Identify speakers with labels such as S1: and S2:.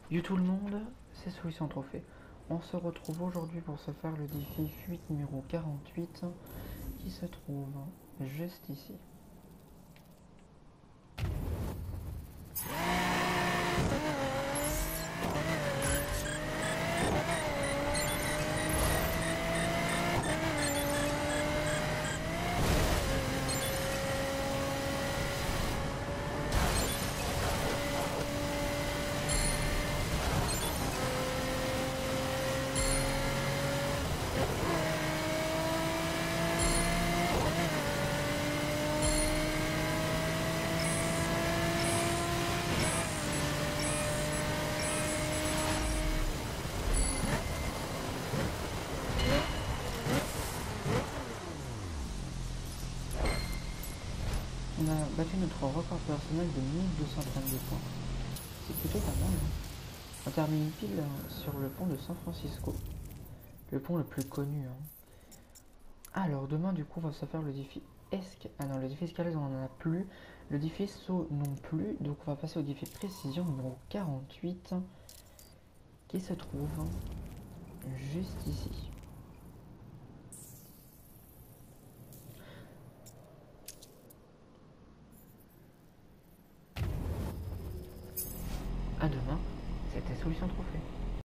S1: Du tout le monde, c'est Solution Trophée. On se retrouve aujourd'hui pour se faire le défi fuite numéro 48 qui se trouve juste ici. On a battu notre record personnel de 1232 points. C'est plutôt pas mal. On termine pile sur le pont de San Francisco. Le pont le plus connu. Alors demain du coup on va se faire le défi Ah non, le défi escalade on n'en a plus. Le défi saut non plus. Donc on va passer au défi précision numéro 48 qui se trouve juste ici. À demain, c'était Solution Trophée.